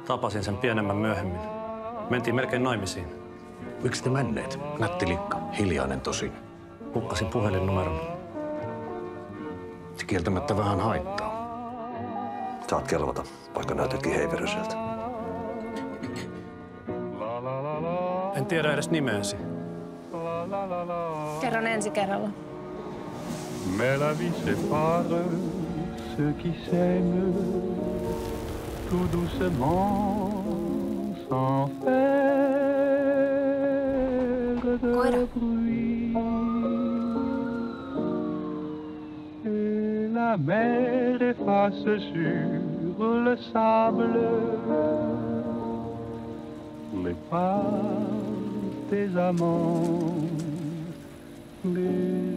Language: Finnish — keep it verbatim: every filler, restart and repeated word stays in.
Tapasin sen pienemmän myöhemmin. Mentiin melkein naimisiin. Miksi te menneet? Nätti likka, hiljainen tosin. Hukkasin puhelinnumeron. Se kieltämättä vähän haittaa. Saat kelvata, vaikka näytätkin heiveröiseltä. En tiedä edes nimeäsi. Kerron ensi kerralla. Mais la vie sépare ceux qui s'aiment tout doucement sans faire de bruit. Et la mer efface sur le sable les pas des amants. Des